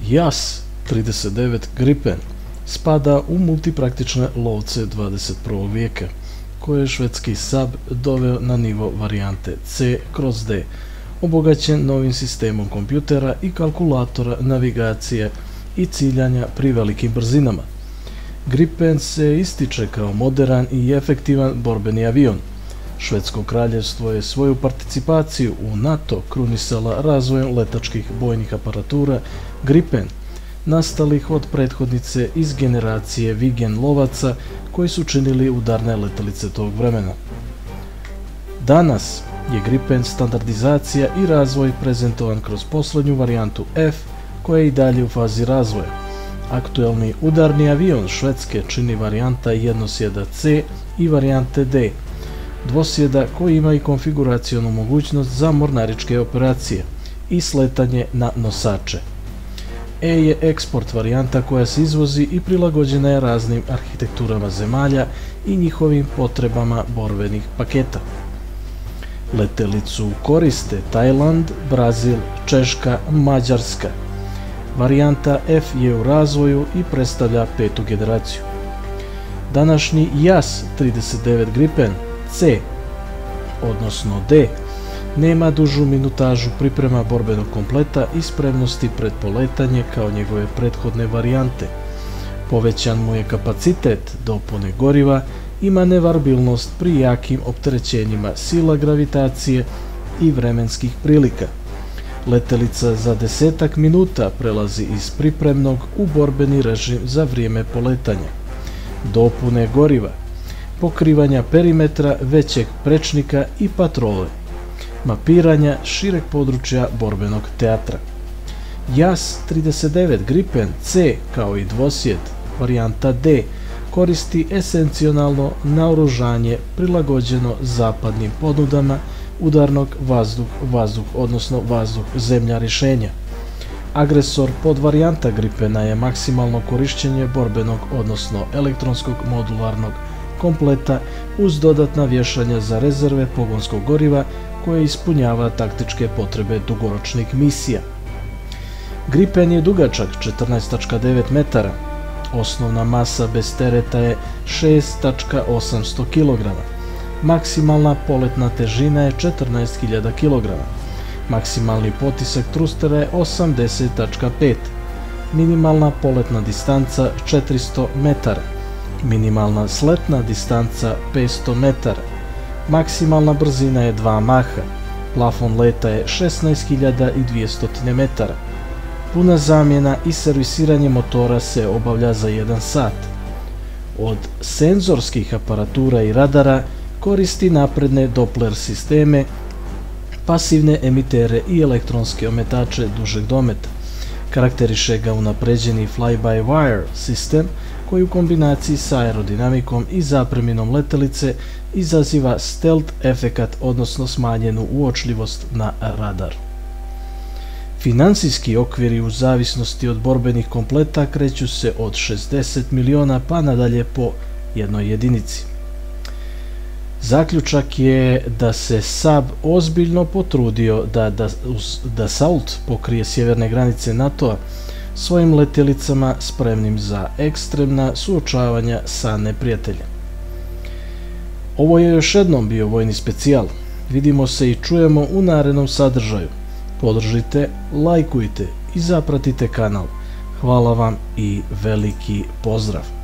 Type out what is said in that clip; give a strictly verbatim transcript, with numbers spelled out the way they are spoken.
Jas trideset devet Gripen spada u multipraktične lovce dvadeset prvog vijeka, koje je švedski Saab doveo na nivo varijante C kroz D, obogaćen novim sistemom kompjutera i kalkulatora navigacije i ciljanja pri velikim brzinama. Gripen se ističe kao moderan i efektivan borbeni avion. Švedsko kraljevstvo je svoju participaciju u NATO krunisala razvojem letačkih bojnih aparatura Gripen, nastalih od prethodnice iz generacije Vigen lovaca koji su činili udarne letelice tog vremena. Danas je Gripen standardizacija i razvoj prezentovan kroz posljednju varijantu F, koja je i dalje u fazi razvoja. Aktuelni udarni avion Švedske čini varijanta jednosjeda C i varijante D, dvosjeda koji ima i konfiguracionu mogućnost za mornaričke operacije i sletanje na nosače. E je eksport varijanta koja se izvozi i prilagođena je raznim arhitekturama zemalja i njihovim potrebama borbenih paketa. Letelicu koriste Tajland, Brazil, Češka, Mađarska. Varijanta F je u razvoju i predstavlja petu generaciju. Današnji Jas trideset devet Gripen C, odnosno D, nema dužu minutažu priprema borbenog kompleta i spremnosti pred poletanje kao njegove prethodne varijante. Povećan mu je kapacitet dopune goriva i manevarbilnost pri jakim opterećenjima sila gravitacije i vremenskih prilika. Letelica za desetak minuta prelazi iz pripremnog u borbeni režim za vrijeme poletanja, dopune goriva, pokrivanja perimetra većeg prečnika i patrole, mapiranja šireg područja borbenog teatra. Jas trideset devet Gripen C kao i dvosjed varijanta D koristi esencionalno naoružanje prilagođeno zapadnim ponudama udarnog vazduh-vazduh, odnosno vazduh-zemlja rješenja. Agresor podvarijanta Gripena je maksimalno korišćenje borbenog, odnosno elektronskog modularnog kompleta uz dodatna vješanja za rezerve pogonskog goriva koje ispunjava taktičke potrebe dugoročnih misija. Gripen je dugačak četrnaest zarez devet metara, osnovna masa bez tereta je šest zarez osamsto kilograma, maksimalna poletna težina je četrnaest hiljada kilograma, maksimalni potisak trustera je osamdeset zarez pet, minimalna poletna distanca četiristo metara, minimalna sletna distanca petsto metara, maksimalna brzina je dva maha, plafon leta je šesnaest hiljada dvjesto metara. Puna zamjena i servisiranje motora se obavlja za jedan sat. Od senzorskih aparatura i radara koristi napredne Doppler sisteme, pasivne emitere i elektronske ometače dužeg dometa. Karakteriše ga unapređeni fly-by-wire sistem koji u kombinaciji sa aerodinamikom i zapreminom letelice izaziva stealth efekat, odnosno smanjenu uočljivost na radar. Financijski okviri u zavisnosti od borbenih kompleta kreću se od šezdeset miliona pa nadalje po jednoj jedinici. Zaključak je da se Saab ozbiljno potrudio da Dassault pokrije sjeverne granice NATO-a svojim letjelicama spremnim za ekstremna suočavanja sa neprijateljem. Ovo je još jednom bio vojni specijal. Vidimo se i čujemo u narednom sadržaju. Podržite, lajkujte i zapratite kanal. Hvala vam i veliki pozdrav!